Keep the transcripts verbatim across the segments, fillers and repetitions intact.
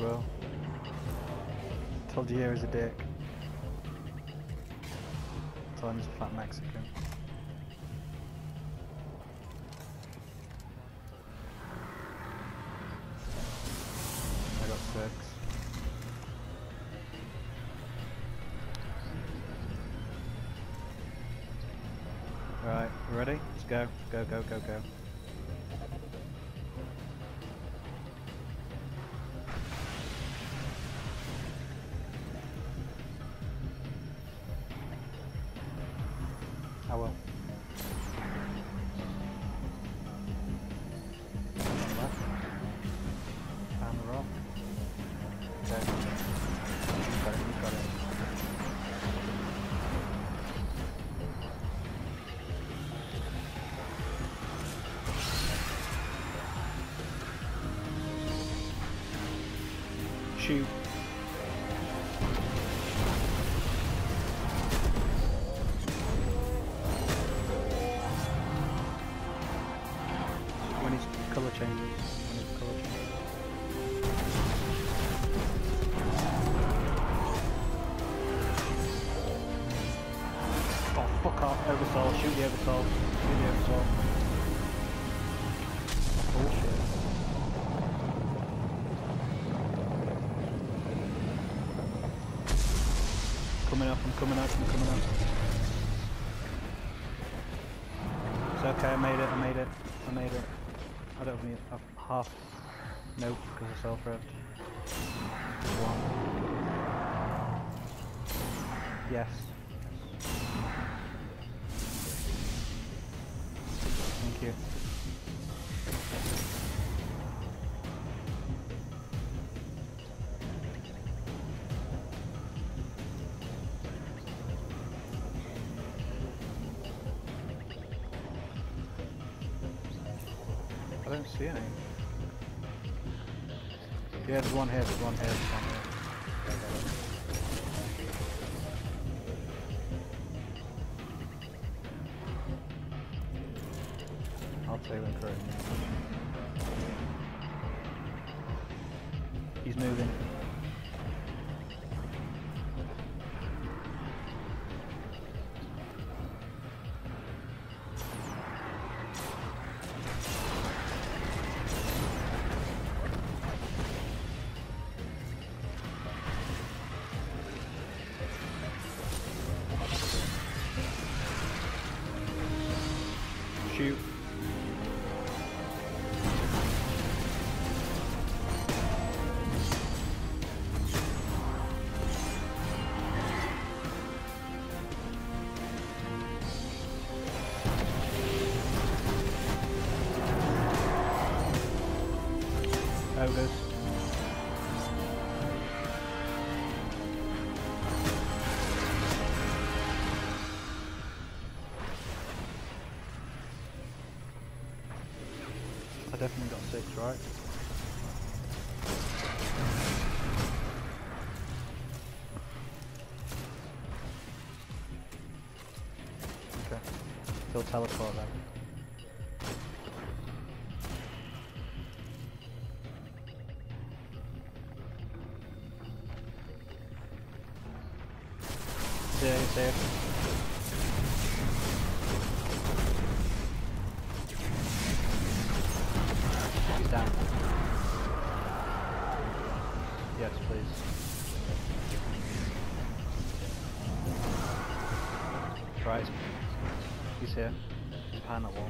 will. Told you here is a dick. Told him he's a fat Mexican. I got six. Right, ready? Let's go. Go, go, go, go. I will. Left. Down the rock. Okay. You've got it, you've got it. Shoot. When his colour changes. When his colour changes. Oh, fuck off. Oversoul. Shoot the oversoul. Shoot the oversoul. Bullshit. Coming up, I'm coming up, I'm coming up. It's okay, I made it, I made it, I made it. I don't need uh, half. Nope, because of self-rev. One. Yes. Thank you. I don't see any. Yeah, there's one here, there's one here, there's one here. I'll tell you when Crota moves. He's moving. Shoot. Ogres. I definitely got six, right? Okay. He'll teleport then. Yeah, he's there. He's down. Yes, please. Right. He's here. He's behind that wall.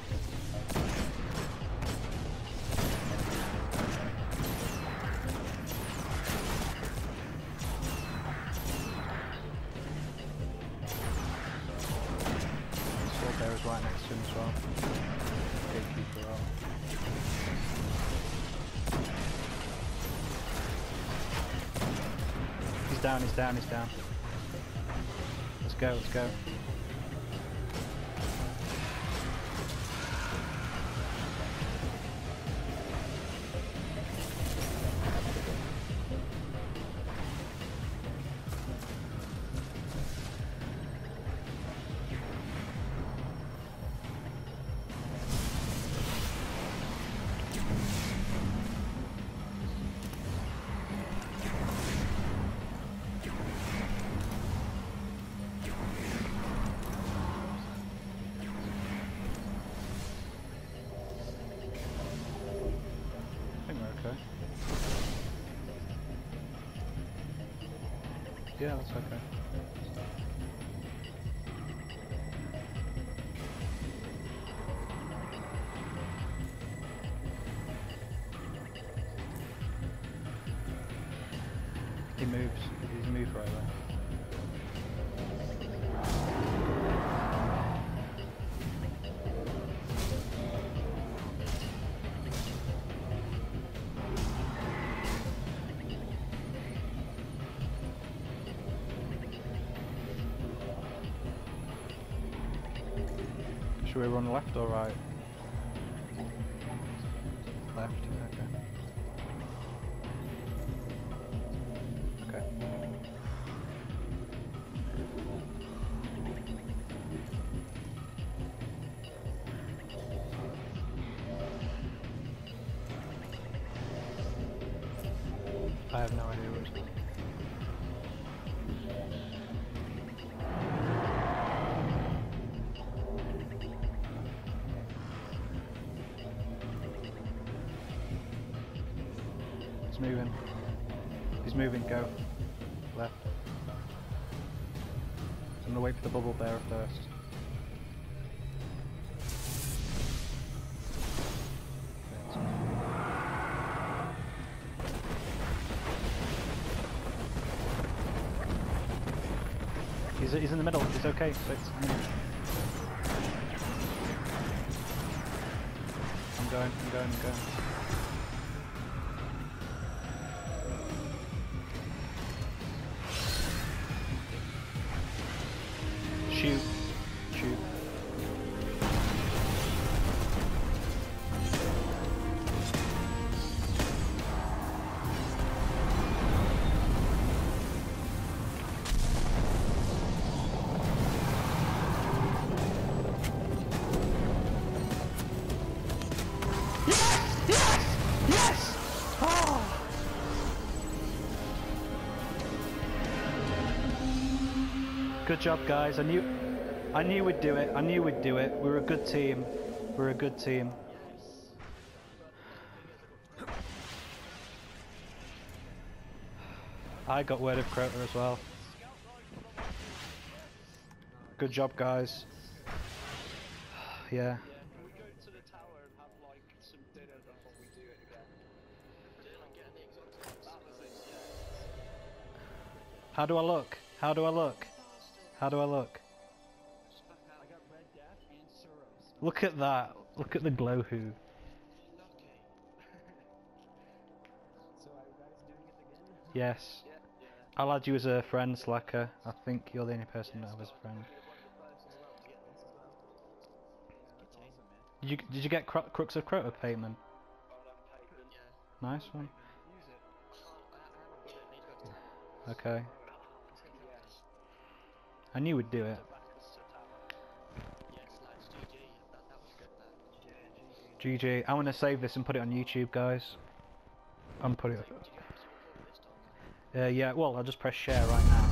There is right next to him as well. Gatekeeper up. He's down, he's down, he's down. Let's go, let's go. okay. Yeah, that's okay. He moves. He's moved right there. Should we run left or right? Left, okay. Okay. I have no idea what it's called. He's moving. He's moving, go. Left. I'm gonna wait for the bubble bearer first. He's, he's in the middle, he's okay. So it's, I'm going, I'm going, I'm going. Shoot. Shoot. Good job, guys. I knew, I knew we'd do it. I knew we'd do it. We're a good team. We're a good team. I got word of Crota as well. Good job, guys. Yeah. How do I look? How do I look? How do I look? Look at that. Look at the glow hoo. Yes. I'll add you as a friend, Slacker. I think you're the only person that I have as a friend. Did you, did you get Cro Crux of Crota payment? Nice one. Okay. I knew we'd do it. G G. I want to save this and put it on YouTube, guys. I'm putting it. Uh, yeah, well, I'll just press share right now.